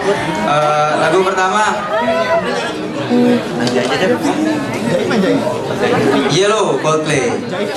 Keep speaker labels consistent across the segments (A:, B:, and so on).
A: Lagu pertama Yellow, Coldplay.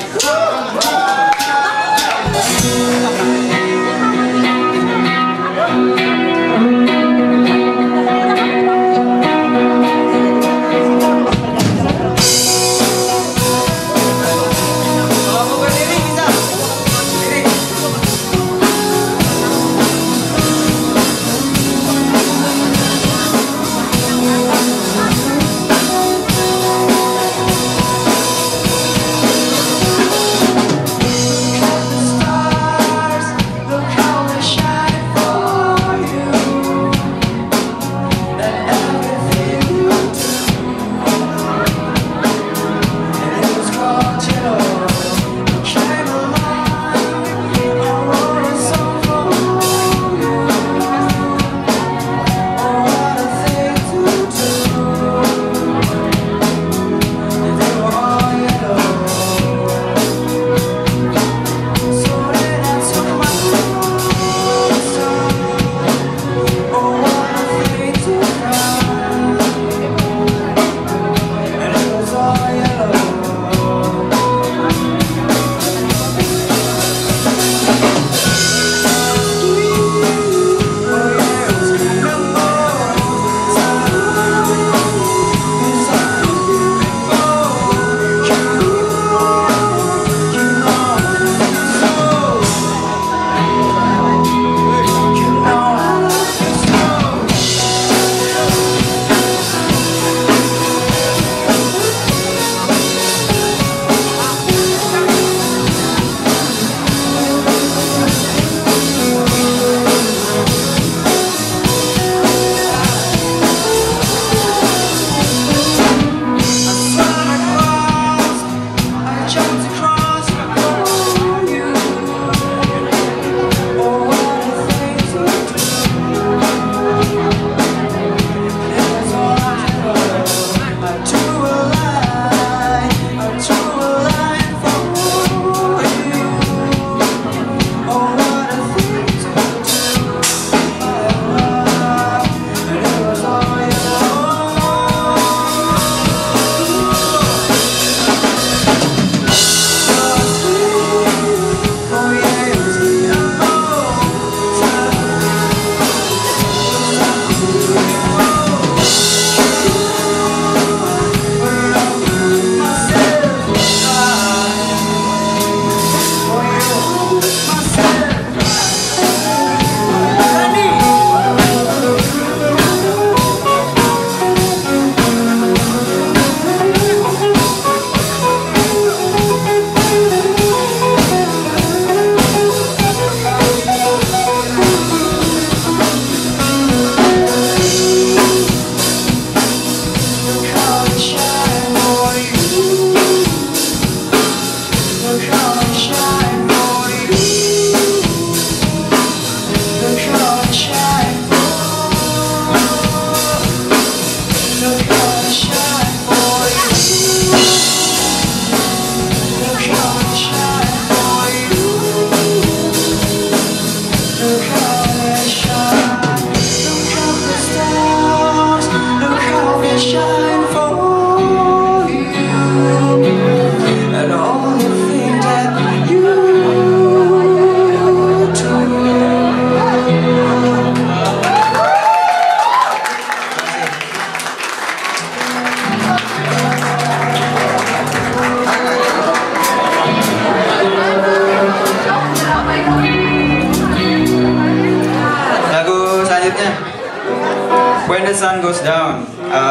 A: When the Sun Goes Down,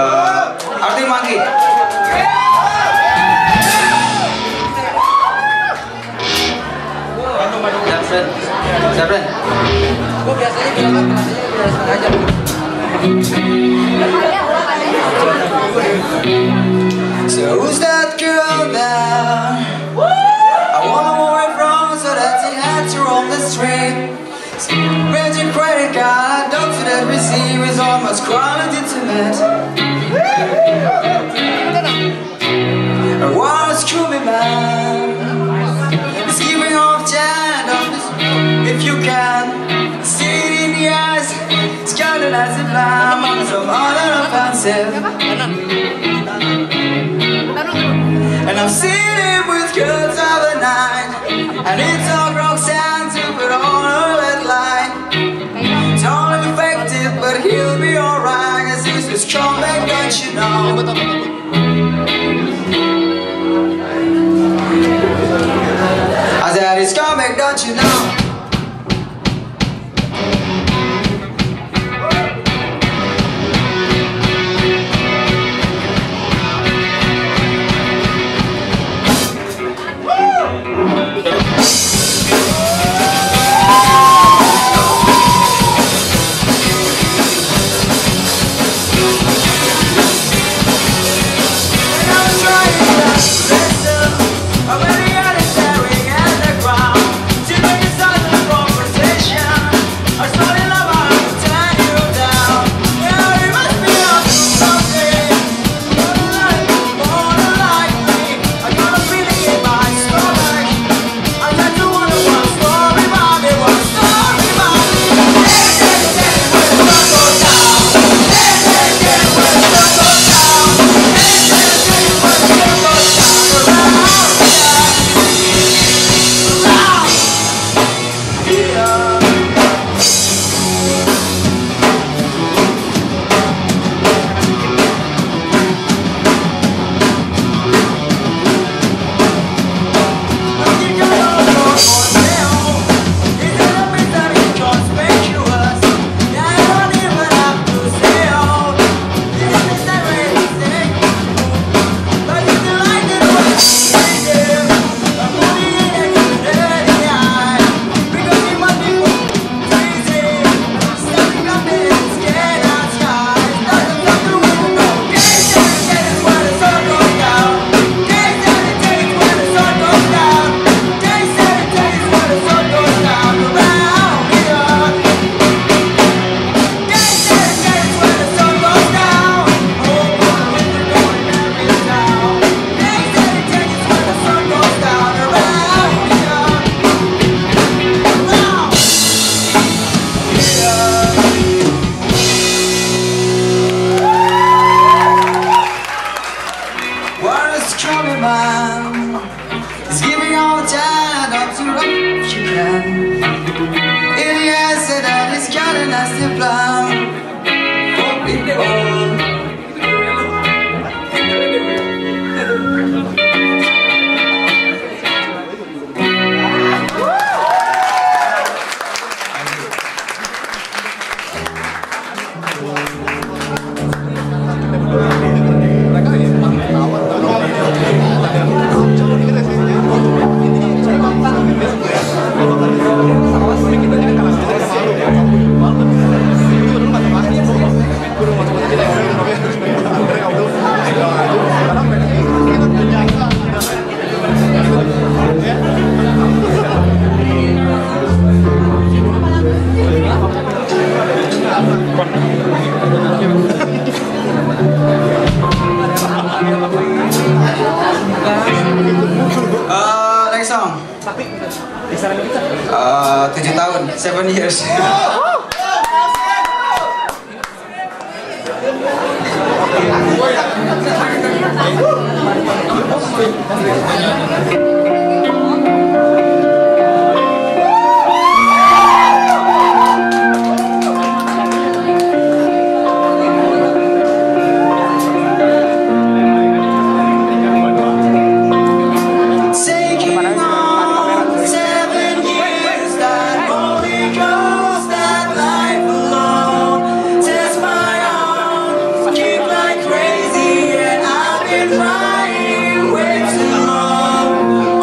A: Arctic Monkey. Siapa? Gue biasanya bilang sengaja. So who's that girl there? I wanna move away from so that she had to roam the street. Where's your credit card? Don't you that receive is almost chronic internet. I wanna screw me man. It's giving off giant if you can see it in the eyes. It's kinda getting as if I'm so hard and offensive. And I've seen him with girls of the night, and it's all Roxanne to put on her red light. It's all effective, but he'll be alright, as he's a strong back, don't you know? I said he's strong back, don't you know? It's giving all the time up to rock if you can. In the answer that he's got a nasty plan for people. Next song. 7 tahun, 7 years. Crying way too long.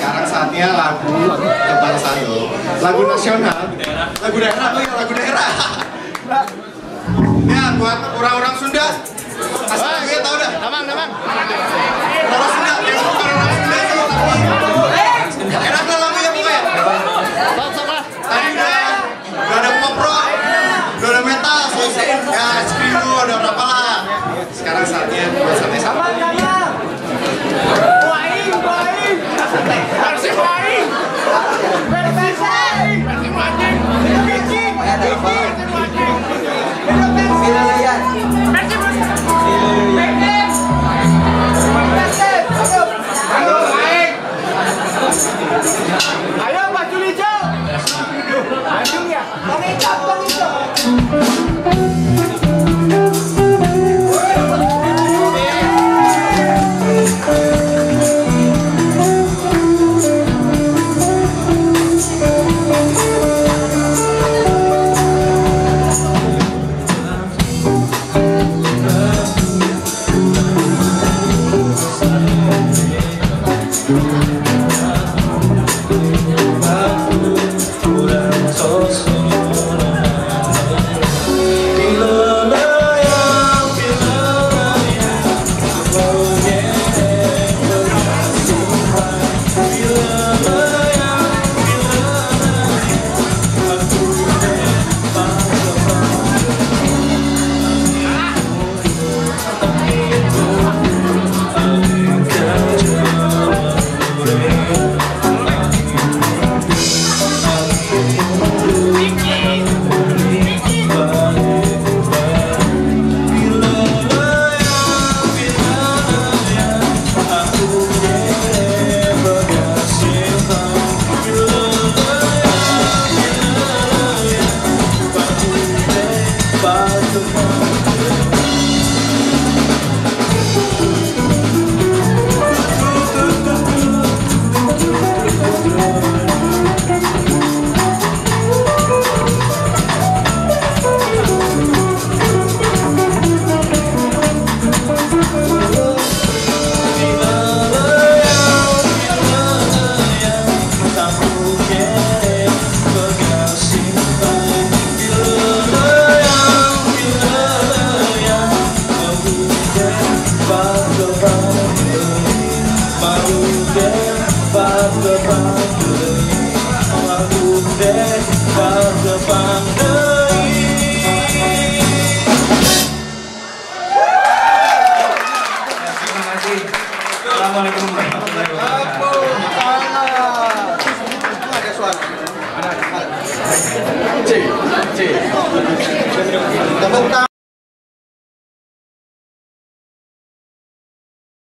B: Sekarang saatnya lagu kebangsaan lo, lagu nasional, lagu daerah, oh ya lagu daerah. Ya buat orang-orang Sunda. Asal gue tau dah. Namang. Orang Sunda, yang bukan orang Sunda itu tapi enak lah lagunya pokoknya. Tadi udah ada pop rock, udah ada metal, ya screamo, udah berapa lah. Sekarang saatnya buat santai-santai.
C: Ayo Pak Julijo. Bandung ya. Bang Ijo.
A: Assalamualaikum warahmatullahi wabarakatuh.
B: Ada suara. Ada. C.